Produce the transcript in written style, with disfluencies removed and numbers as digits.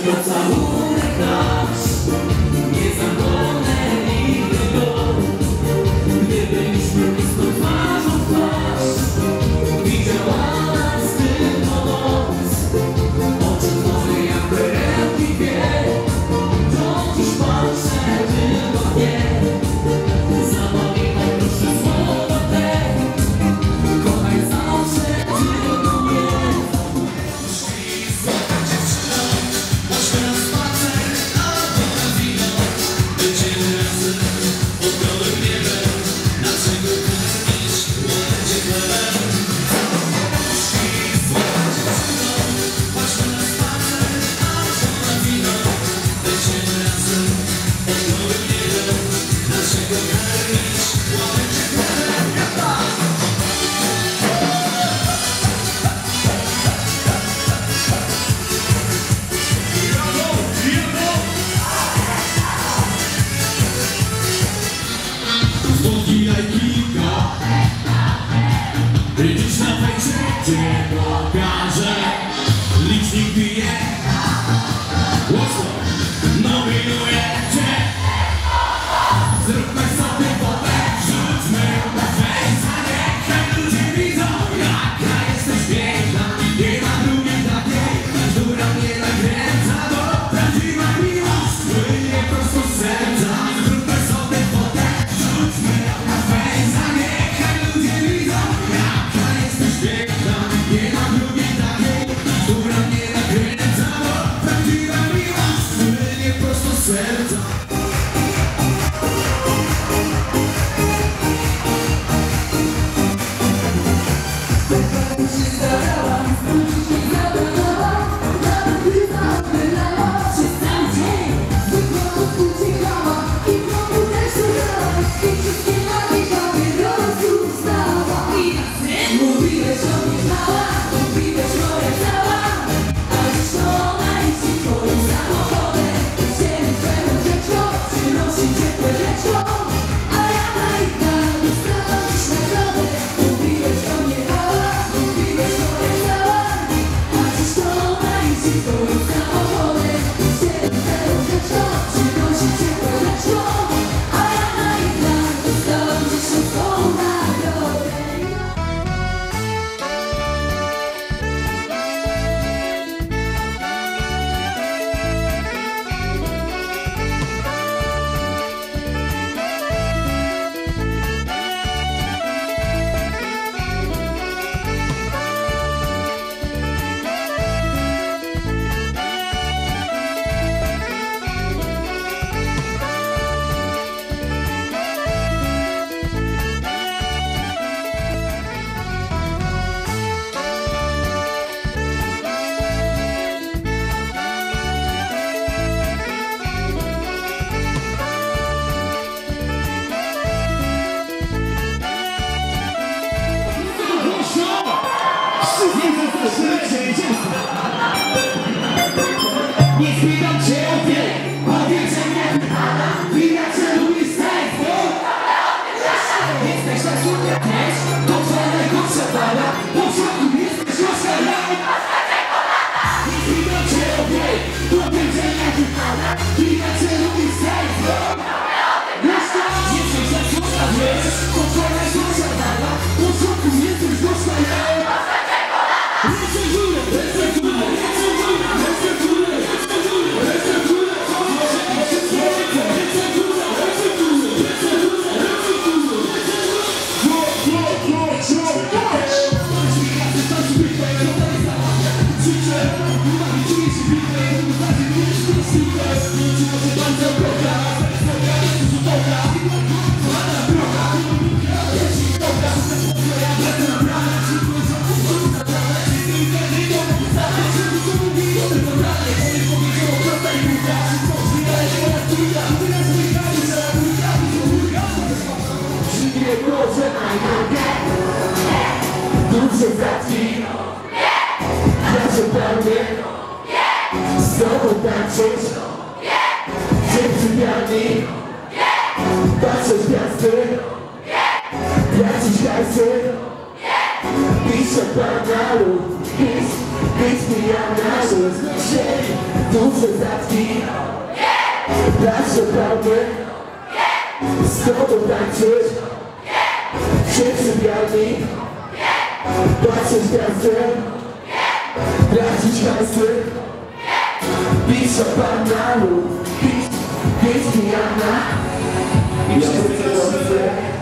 pocałunek nasz, nie zapomnę nigdy go. Gdy byliśmy blisko twarzą w twarz, widziała nas tylko noc. Oczy twoje jak perełki dwie, to dziś patrzę tylko w nie. Zapamiętaj proszę słowa te, kochaj zawsze tylko mnie. Złota dziewczyno, chodźmy na spacer albo na wino. Będziemy razem pod gołym niebem, naszego karmić łodzie chlebem. Złota dziewczyno, chodźmy na spacer albo na wino. Będziemy razem pod gołym niebem, naszego karmić łodzie chlebem. Zbudzi kilka, dziś na fejsie cię pokażę. Licznik bije, głośno nominuję cię. Zróbmy sobie fotę, rzućmy ją na fejsa. Niechaj ludzie widzą, jaka jesteś piękna. Nie ma drugiej takiej, która mnie nakręca. To prawdziwa miłość, płynie prosto z serca. Zróbmy sobie fotę, rzućmy ją na fejsa. Niechaj ludzie widzą, jaka jesteś piękna. Nie ma drugiej takiej, która mnie nakręca. To prawdziwa miłość, płynie prosto z serca. Nie spytam cię o wiele, bo wiem, że mnie widać, że lubisz seks, bo jesteś na słupie też, to twojego przepada, bo w środku jesteś rozkalany. Nie spytam cię o wiele, bo wiem, że mnie widać, że lubisz seks, bo jesteś na słupie też, to twojego przepada, bo w środku jesteś rozkalany. Znowu tańczyć, dzień sypialni, patrzeć gwiazdy, płacić hajsy, pić szampanalów, pić pijanalów, duże zatki, nasze pełny, z tobą tańczyć, przy sypialni, patrzeć gwiazdy, tracić hajsy, pić szampanna lub pić pijana. I wszyscy dobrze.